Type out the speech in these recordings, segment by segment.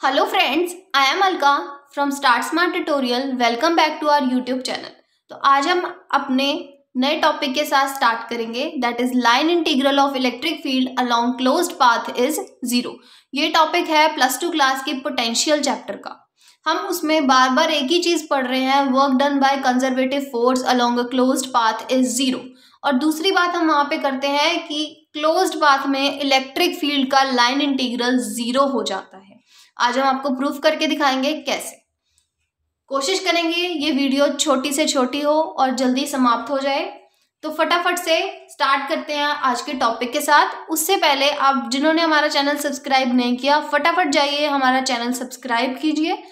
Hello friends, I am Alka from start smart tutorial. Welcome back to our YouTube channel. तो आज हम अपने नए टॉपिक के साथ स्टार्ट करेंगे, that is line integral of electric field along closed path is zero. ये topic है +2 क्लास के पोटेंशियल चैप्टर का। हम उसमें बार बार एक ही चीज पढ़ रहे हैं, work done by conservative force along a closed path is zero. और दूसरी बात हम वहां पे करते हैं कि क्लोज्ड पाथ में इलेक्ट्रिक फील्ड का लाइन इंटीग्रल जीरो हो जाता है। आज हम आपको प्रूफ करके दिखाएंगे कैसे। कोशिश करेंगे ये वीडियो छोटी से छोटी हो और जल्दी समाप्त हो जाए। तो फटाफट से स्टार्ट करते हैं आज के टॉपिक के साथ। उससे पहले आप जिन्होंने हमारा चैनल सब्सक्राइब नहीं किया, फटाफट जाइए हमारा चैनल सब्सक्राइब कीजिए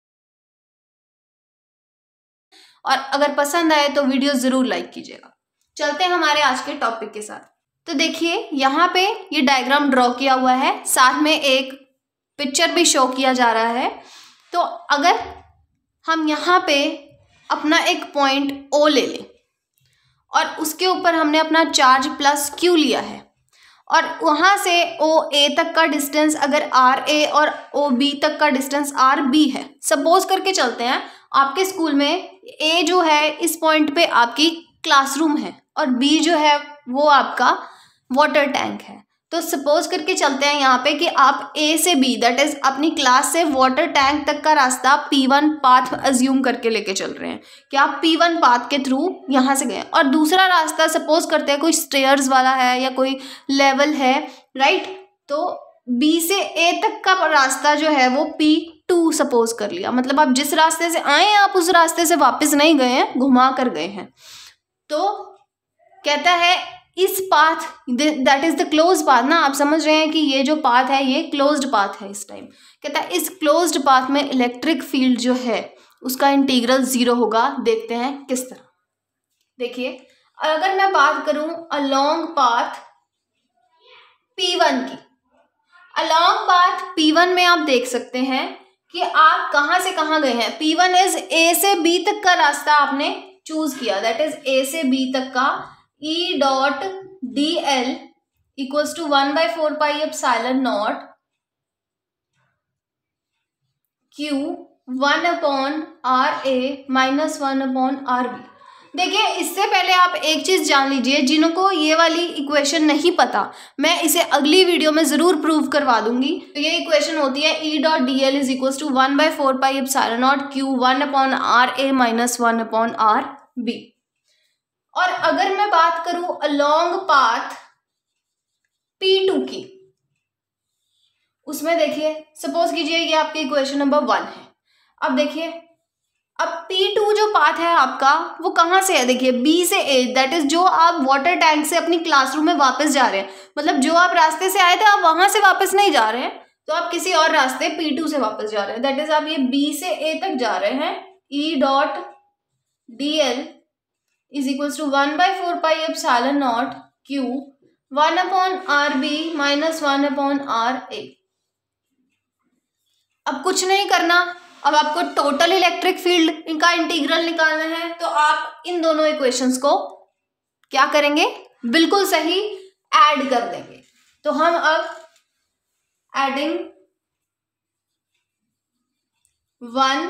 और अगर पसंद आए तो वीडियो जरूर लाइक कीजिएगा। चलते हैं हमारे आज के टॉपिक के साथ। तो देखिए यहाँ पे ये डायग्राम ड्रॉ किया हुआ है, साथ में एक पिक्चर भी शो किया जा रहा है। तो अगर हम यहाँ पे अपना एक पॉइंट O ले लें और उसके ऊपर हमने अपना चार्ज +Q लिया है और वहाँ से OA तक का डिस्टेंस अगर RA और OB तक का डिस्टेंस RB है। सपोज करके चलते हैं आपके स्कूल में A जो है इस पॉइंट पे आपकी क्लासरूम है और B जो है वो आपका वाटर टैंक है। तो सपोज करके चलते हैं यहाँ पे कि आप A से B दैट इज अपनी क्लास से वाटर टैंक तक का रास्ता P1 पाथ अज्यूम करके लेके चल रहे हैं कि आप P1 पाथ के थ्रू यहाँ से गए और दूसरा रास्ता सपोज करते हैं कोई स्टेयर्स वाला है या कोई लेवल है, राइट। तो B से A तक का रास्ता जो है वो P2 सपोज कर लिया, मतलब आप जिस रास्ते से आए हैं आप उस रास्ते से वापस नहीं गए हैं, घुमा कर गए हैं। तो कहता है इस path that is the close path ना, आप समझ रहे हैं कि ये जो पाथ है ये क्लोज्ड पाथ है। इस टाइम कहता है इस क्लोज्ड पाथ में इलेक्ट्रिक फील्ड जो है उसका इंटीग्रल जीरो होगा। देखते हैं किस तरह। देखिए अगर मैं बात करूं अलोंग पाथ P1 की, अलोंग पाथ P1 में आप देख सकते हैं कि आप कहां से कहां गए हैं। P1 इज A से B तक का रास्ता आपने चूज किया, दैट इज A से B तक का E dot dl equals to 1/4 pi epsilon not Q 1/RA minus 1/RB। देखिए इससे पहले आप एक चीज जान लीजिए, जिनको ये वाली इक्वेशन नहीं पता मैं इसे अगली वीडियो में जरूर प्रूव करवा दूंगी। तो ये इक्वेशन होती है E dot dl is equals to 1/4 pi epsilon not Q 1/RA minus 1/RB। और अगर मैं बात करूं अलोंग पाथ P2 की, उसमें देखिए सपोज कीजिए ये आपकी इक्वेशन नंबर 1 है। अब देखिए अब P2 जो पाथ है आपका वो कहां से है। देखिए B से A दैट इज जो आप वाटर टैंक से अपनी क्लासरूम में वापस जा रहे हैं, मतलब जो आप रास्ते से आए थे आप वहां से वापस नहीं जा रहे हैं, तो आप किसी और रास्ते P2 से वापस जा रहे हैं। दैट इज आप ये B से A तक जा रहे हैं। E dot dl is equals to 1/4 pi epsilon not Q 1/RB minus 1/RA। अब कुछ नहीं करना, अब आपको टोटल इलेक्ट्रिक फील्ड का इंटीग्रल निकालना है। तो आप इन दोनों इक्वेशंस को क्या करेंगे, बिल्कुल सही ऐड कर देंगे। तो हम अब एडिंग 1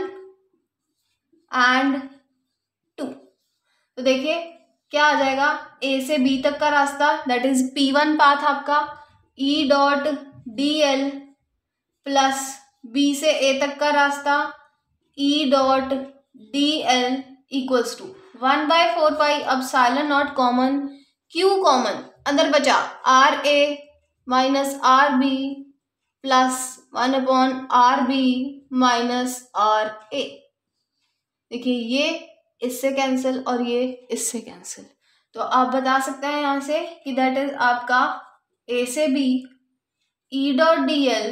and 2, तो देखिए क्या आ जाएगा। A से B तक का रास्ता दैट इज P1 पाथ आपका E dot dl plus B से A तक का रास्ता E dot dl equals to 1/4 pi epsilon not common, Q common अंदर बचा RA minus RB plus 1/RB minus RA। देखिए ये इससे कैंसिल और ये इससे कैंसिल, तो आप बता सकते हैं यहाँ से कि दैट इज आपका A से B E dot dl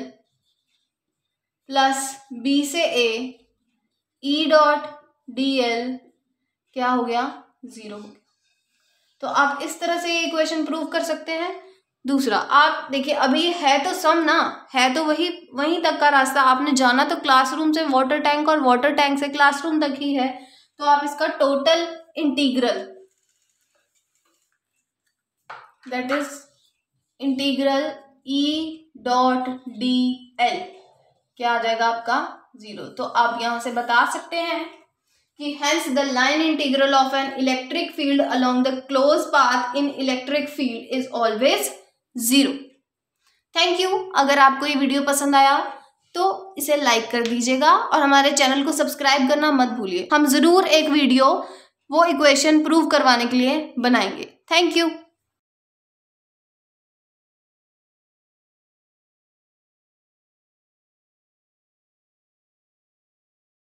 plus B से A E डॉट dl क्या हो गया, जीरो हो गया। तो आप इस तरह से ये इक्वेशन प्रूव कर सकते हैं। दूसरा आप देखिए अभी है तो सम ना, है तो वहीं तक का रास्ता, आपने जाना तो क्लासरूम से वाटर टैंक और वाटर टैंक से क्लासरूम तक ही है। तो आप इसका total integral that is integral E dot dl क्या आ जाएगा आपका 0। तो आप यहाँ से बता सकते हैं कि hence the line integral of an electric field along the closed path in electric field is always 0। Thank you. अगर आपको ये वीडियो पसंद आया तो इसे लाइक कर दीजिएगा और हमारे चैनल को सब्सक्राइब करना मत भूलिए। हम ज़रूर एक वीडियो वो इक्वेशन प्रूव करवाने के लिए बनाएंगे। Thank you.